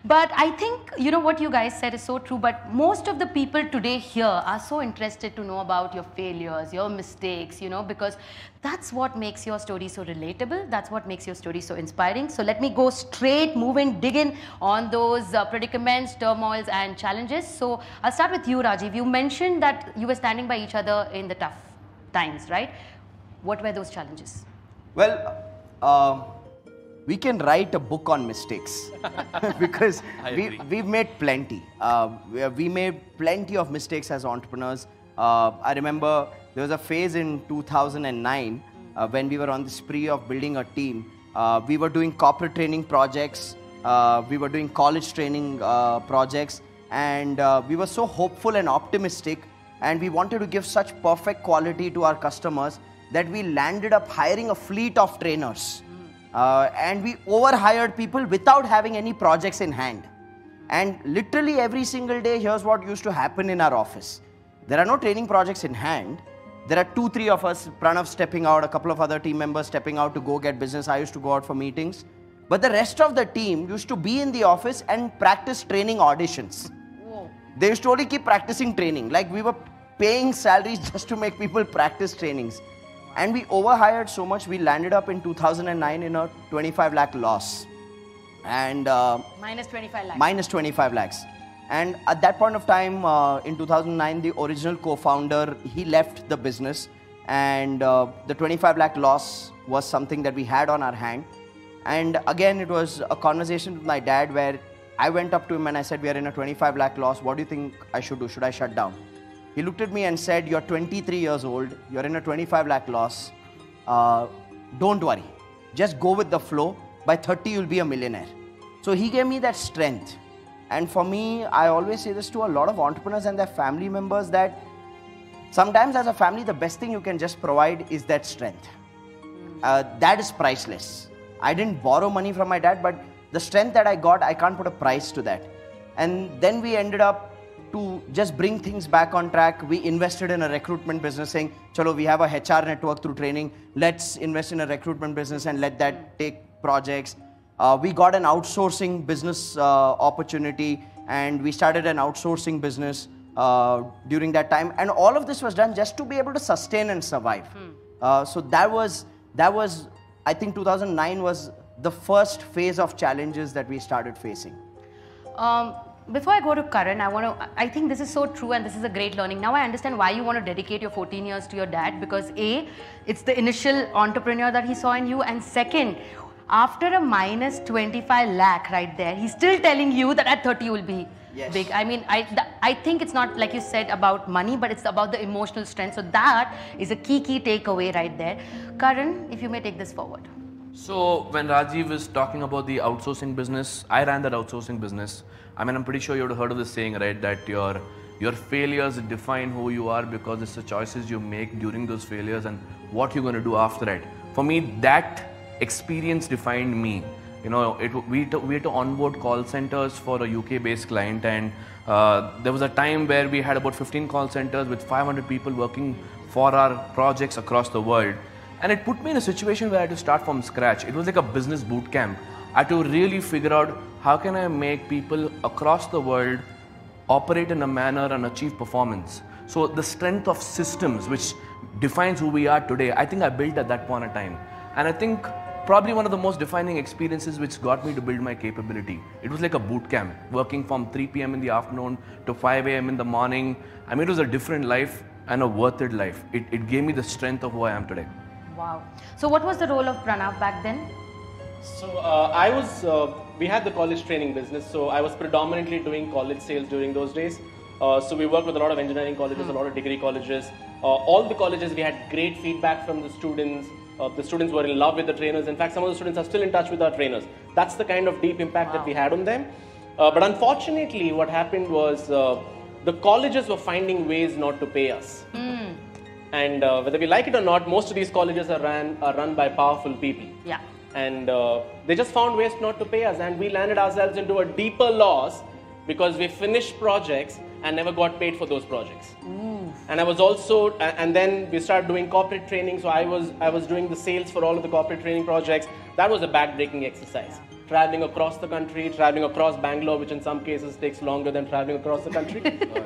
But I think, you know, what you guys said is so true, but most of the people today here are so interested to know about your failures, your mistakes, you know, because that's what makes your story so relatable. That's what makes your story so inspiring. So let me go straight, move in, dig in on those predicaments, turmoils and challenges. So I'll start with you, Rajiv. You mentioned that you were standing by each other in the tough times, right? What were those challenges? Well, we can write a book on mistakes because we've made plenty. We made plenty of mistakes as entrepreneurs. I remember there was a phase in 2009 when we were on the spree of building a team. We were doing corporate training projects. We were doing college training projects. And we were so hopeful and optimistic. And we wanted to give such perfect quality to our customers that we landed up hiring a fleet of trainers. And we overhired people without having any projects in hand. And literally every single day, here's what used to happen in our office. There are no training projects in hand. There are 2-3 of us, Pranav stepping out, a couple of other team members stepping out to go get business. I used to go out for meetings. But the rest of the team used to be in the office and practice training auditions. Whoa. They used to only keep practicing training. Like we were paying salaries just to make people practice trainings. And we overhired so much, we landed up in 2009 in a 25 lakh loss. And minus 25 lakhs. Minus 25 lakhs. And at that point of time, in 2009, the original co-founder, he left the business. And the 25 lakh loss was something that we had on our hand. And again, it was a conversation with my dad where I went up to him and I said, we are in a 25 lakh loss. What do you think I should do? Should I shut down? He looked at me and said, you're 23 years old, you're in a 25 lakh loss. Don't worry, just go with the flow. By 30, you'll be a millionaire. So he gave me that strength. And for me, I always say this to a lot of entrepreneurs and their family members that sometimes as a family, the best thing you can just provide is that strength. That is priceless. I didn't borrow money from my dad, but the strength that I got, I can't put a price to that. And then we ended up to just bring things back on track. We invested in a recruitment business saying, chalo, we have a HR network through training. Let's invest in a recruitment business and let that take projects. We got an outsourcing business opportunity and we started an outsourcing business during that time. And all of this was done just to be able to sustain and survive. So that was, I think 2009 was the first phase of challenges that we started facing. Before I go to Karan, I think this is so true and this is a great learning. Now I understand why you want to dedicate your 14 years to your dad, because A, it's the initial entrepreneur that he saw in you, and second, after a minus 25 lakh right there, he's still telling you that at 30 you will be big. I mean, I think it's not like you said about money, but it's about the emotional strength. So that is a key takeaway right there. Karan, if you may take this forward. So when Rajiv is talking about the outsourcing business, I ran that outsourcing business. I mean, I'm pretty sure you would have heard of this saying, right? That your failures define who you are because it's the choices you make during those failures and what you're going to do after it. For me, that experience defined me. You know, we had to onboard call centers for a UK-based client, and there was a time where we had about 15 call centers with 500 people working for our projects across the world. And it put me in a situation where I had to start from scratch. It was like a business boot camp. I had to really figure out how can I make people across the world operate in a manner and achieve performance. So the strength of systems, which defines who we are today, I think I built at that point in time. And I think probably one of the most defining experiences which got me to build my capability. It was like a boot camp, working from 3 p.m. in the afternoon to 5 a.m. in the morning. I mean, it was a different life and a worth it life. It gave me the strength of who I am today. Wow. So what was the role of Pranav back then? So we had the college training business, so I was predominantly doing college sales during those days. So we worked with a lot of engineering colleges, a lot of degree colleges. All the colleges, we had great feedback from the students. The students were in love with the trainers. In fact, some of the students are still in touch with our trainers. That's the kind of deep impact that we had on them. But unfortunately, what happened was the colleges were finding ways not to pay us. And whether we like it or not, most of these colleges are run by powerful people. Yeah. And they just found ways not to pay us, and we landed ourselves into a deeper loss because we finished projects and never got paid for those projects. And I was also, and then we started doing corporate training. So I was doing the sales for all of the corporate training projects. That was a back-breaking exercise. traveling across the country, traveling across Bangalore, which in some cases takes longer than traveling across the country.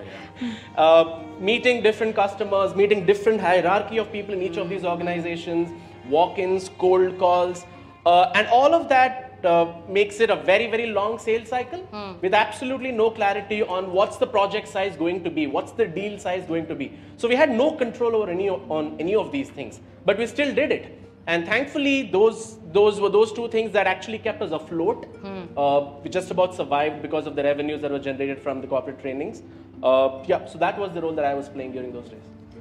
Meeting different customers, meeting different hierarchy of people in each of these organizations, walk-ins, cold calls, and all of that makes it a very, very long sales cycle with absolutely no clarity on what's the project size going to be, what's the deal size going to be. So we had no control over any of these things, but we still did it. And thankfully, those were those two things that actually kept us afloat. We just about survived because of the revenues that were generated from the corporate trainings. Yeah, so that was the role that I was playing during those days.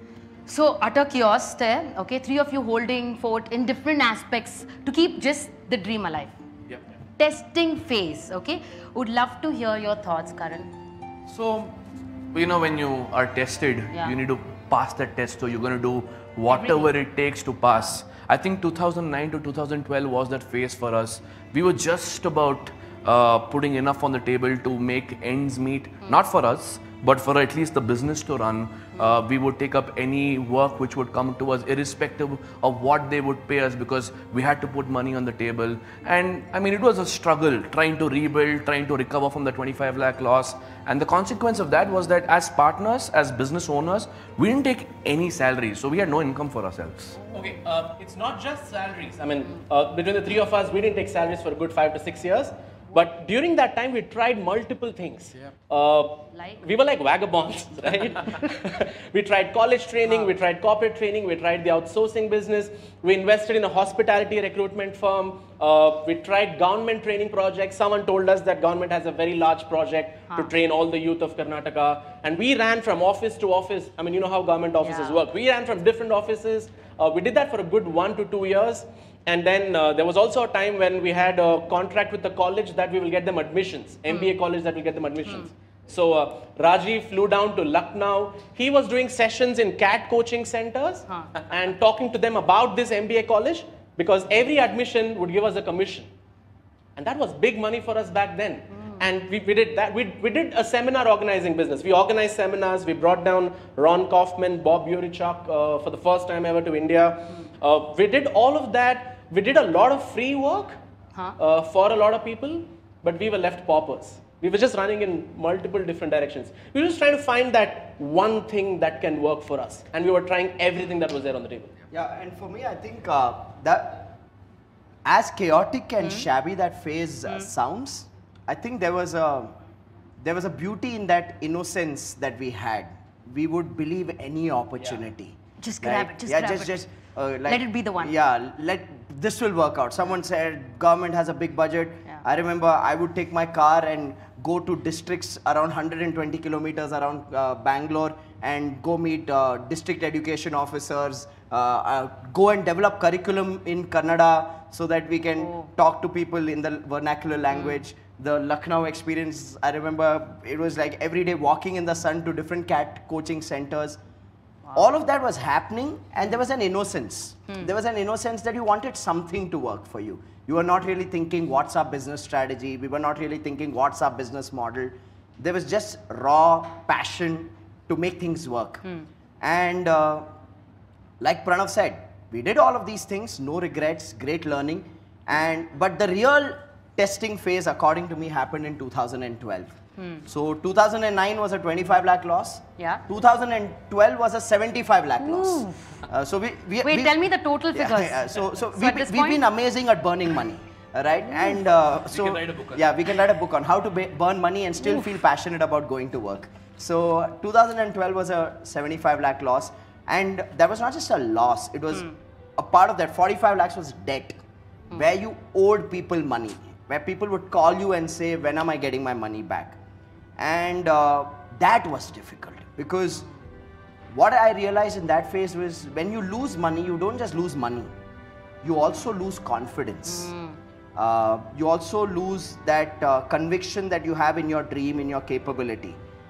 So utter chaos there, okay? Three of you holding fort in different aspects to keep just the dream alive. Yeah. Testing phase, okay? Would love to hear your thoughts, Karan. So, you know, when you are tested, Yeah. you need to pass that test. So you're going to do whatever it takes to pass. I think 2009 to 2012 was that phase for us. We were just about putting enough on the table to make ends meet, not for us, but for at least the business to run. We would take up any work which would come to us, irrespective of what they would pay us, because we had to put money on the table. And I mean, it was a struggle trying to rebuild, trying to recover from the 25 lakh loss. And the consequence of that was that as partners, as business owners, we didn't take any salary. So we had no income for ourselves. Okay, it's not just salaries. I mean, between the three of us, we didn't take salaries for a good 5 to 6 years. But during that time, we tried multiple things. We were like vagabonds, right? We tried college training, we tried corporate training, we tried the outsourcing business, we invested in a hospitality recruitment firm, we tried government training projects. Someone told us that government has a very large project to train all the youth of Karnataka. And we ran from office to office. I mean, you know how government offices work. We ran from different offices. We did that for a good 1 to 2 years. And then there was also a time when we had a contract with the college that we will get them admissions, MBA college that will get them admissions. So Rajiv flew down to Lucknow. He was doing sessions in CAT coaching centers and talking to them about this MBA college, because every admission would give us a commission. And that was big money for us back then. And we did that. We did a seminar organizing business. We organized seminars. We brought down Ron Kaufman, Bob Urichuk for the first time ever to India. We did all of that. We did a lot of free work for a lot of people, but we were left paupers. We were just running in multiple different directions. We were just trying to find that one thing that can work for us. And we were trying everything that was there on the table. Yeah, and for me, I think that as chaotic and shabby that phase sounds, I think there was a beauty in that innocence that we had. We would believe any opportunity. Just grab it. Just grab it. Like, let it be the one. Yeah, this will work out. Someone said government has a big budget. Yeah. I remember I would take my car and go to districts around 120 kilometers around Bangalore and go meet district education officers, go and develop curriculum in Kannada so that we can talk to people in the vernacular language. The Lucknow experience, I remember it was like every day walking in the sun to different CAT coaching centers. All of that was happening, and there was an innocence. There was an innocence that you wanted something to work for you. You were not really thinking, what's our business strategy? We were not really thinking, what's our business model? There was just raw passion to make things work. And like Pranav said, we did all of these things, no regrets, great learning. But the real testing phase, according to me, happened in 2012. So 2009 was a 25 lakh loss. Yeah. 2012 was a 75 lakh loss. So we Wait, tell me the total figures. So we've been amazing at burning money, right? And so we can write a book on we can write a book on how to burn money and still feel passionate about going to work. So 2012 was a 75 lakh loss, and that was not just a loss. It was a part of that 45 lakhs was debt, where you owed people money, where people would call you and say, when am I getting my money back? And that was difficult, because what I realized in that phase was, when you lose money, you don't just lose money, you also lose confidence. You also lose that conviction that you have in your dream, in your capability.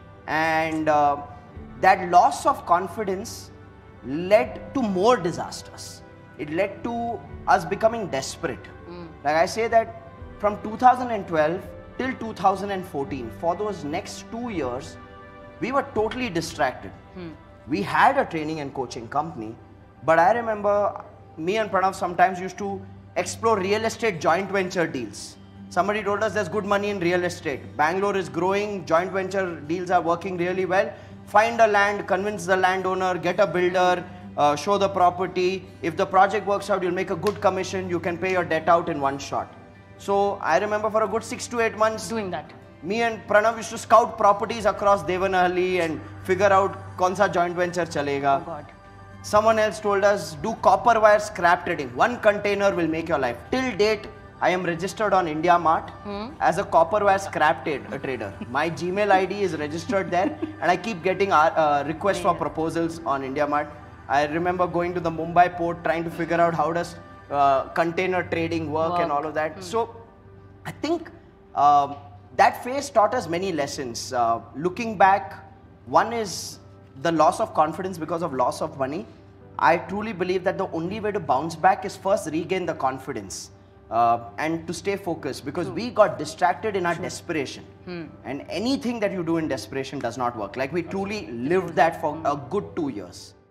And that loss of confidence led to more disasters. It led to us becoming desperate. Like I say that from 2012 till 2014, for those next 2 years, we were totally distracted. We had a training and coaching company, but I remember me and Pranav sometimes used to explore real estate joint venture deals. Somebody told us there's good money in real estate. Bangalore is growing, joint venture deals are working really well. Find a land, convince the landowner, get a builder, show the property. If the project works out, you'll make a good commission. You can pay your debt out in one shot. So I remember for a good 6 to 8 months Doing that. me and Pranav used to scout properties across Devanahalli and figure out kaun joint venture chalega. Oh God. Someone else told us do copper wire scrap trading. One container will make your life. Till date, I am registered on India Mart as a copper wire scrap trader. My Gmail ID is registered there, and I keep getting requests for proposals on India Mart. I remember going to the Mumbai port trying to figure out how does container trading work and all of that. So I think that phase taught us many lessons. Looking back, one is the loss of confidence because of loss of money. I truly believe that the only way to bounce back is first regain the confidence and to stay focused, because we got distracted in our desperation. And anything that you do in desperation does not work. Like we truly lived that for a good 2 years.